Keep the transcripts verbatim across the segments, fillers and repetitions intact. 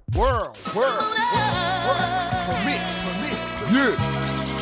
World, world, world, world. For me, for me, for me. Yeah.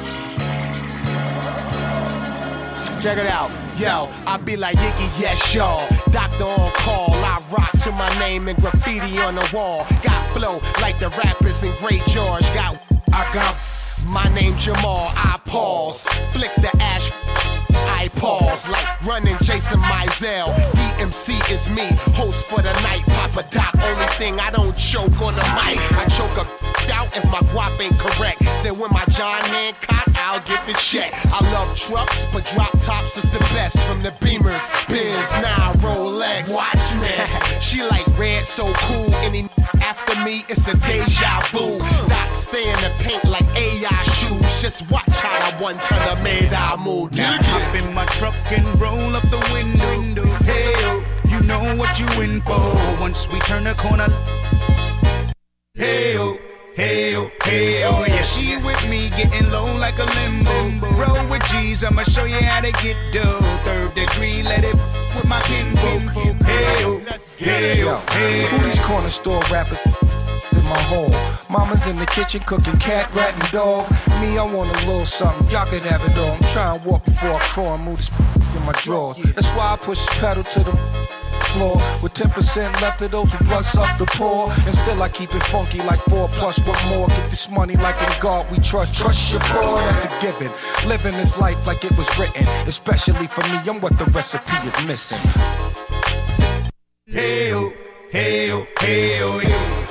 Check it out. Yo, I be like Yiggy, yes, y'all. Doctor on call, I rock to my name and graffiti on the wall. Got flow like the rappers in Great George. Got, I got my name Jamal, I pause. Flick the ash, I pause. Like running Jason Mizell. D M C is me, host for the night. Papa Doc, only thing I don't choke on the mic. I choke a out if my guap ain't correct. Then when my John Hancock, I'll get the check. I love trucks, but drop tops is the best. From the Beamers, Benz, now Rolex. Watch me, she like red, so cool. Any after me, it's a deja vu. Doc stay in the paint like A I shoes. Just watch how that one ton of made I move. Now hop in my truck and roll up the window. Hey, oh, you know what you in for. Once we turn the corner. Hey, oh. Hey, oh, hey, oh, yeah, she with me, getting low like a limbo. Roll with G's, I'ma show you how to get dough. Third degree, let it with my kinfolk. Hey, oh, hey, oh, hey, who these corner store rappers in my home? Mama's in the kitchen cooking cat, rat, and dog. Me, I want a little something, y'all can have it all. I'm trying to walk before I crawl and move this in my drawers. That's why I push this pedal to the floor with ten percent left of those who blunts up the poor. And still I keep it funky like four plus what more. Get this money like in God we trust. Trust your boy, that's a given. Living this life like it was written. Especially for me, I'm what the recipe is missing. Hey oh, hey oh, hey oh, yeah.